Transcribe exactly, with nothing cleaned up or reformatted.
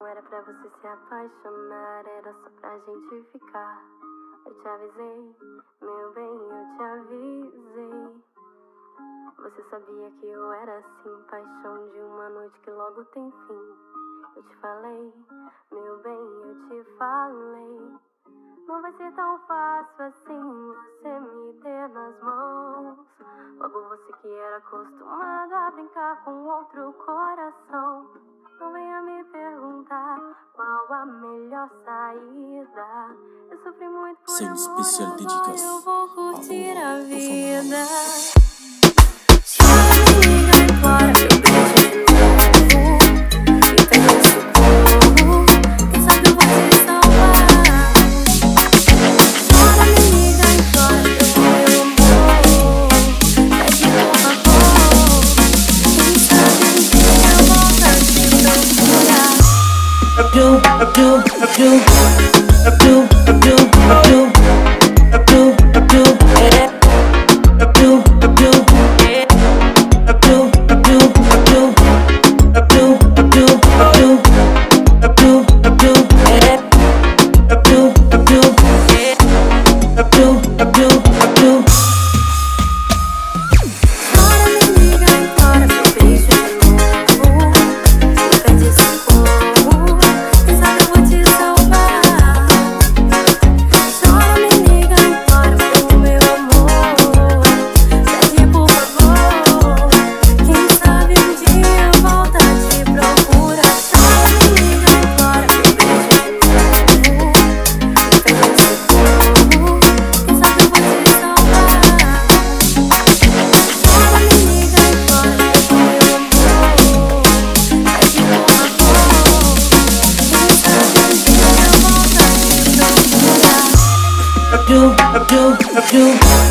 Não era pra você se apaixonar, era só pra gente ficar. Eu te avisei, meu bem, eu te avisei. Você sabia que eu era assim, paixão de uma noite que logo tem fim. Eu te falei, meu bem, eu te falei. Não vai ser tão fácil assim você me ter nas mãos. Logo você que era acostumado a brincar com outro coração. Não venha me perguntar qual a melhor saída. Eu sofri muito por Sem amor, especial agora dedicação. eu vou curtir a vida. Chora, me liga, implora meu beijo de novo. E pede socorro, quem sabe eu vou te salvar. Chora, me liga, implora meu amor. Pede por favor, quem sabe um dia eu volto a te procurar. Abdul, Abdul, Abdul, Abdul, Abdul, Abdul, Abdul, Abdul, eh. Abdul, Abdul, eh. Abdul, Abdul, Abdul, Abdul, Abdul, Abdul, Abdul, Abdul, eh. Abdul, Abdul, eh. Abdul, Abdul, Abdul. Chora, me liga, implora meu beijo de novo. E pede socorro, quem sabe eu vou te salvar. Chora, me liga, implora pro meu amor. Pede por favor, quem sabe um dia eu volto a te procurar. Chora, me liga, implora meu beijo de novo. E pede socorro, quem sabe eu vou te salvar. Chora, me liga, implora pro meu amor. Pede por favor, quem sabe um dia eu volto a te procurar. Abdul, Abdul, Abdul.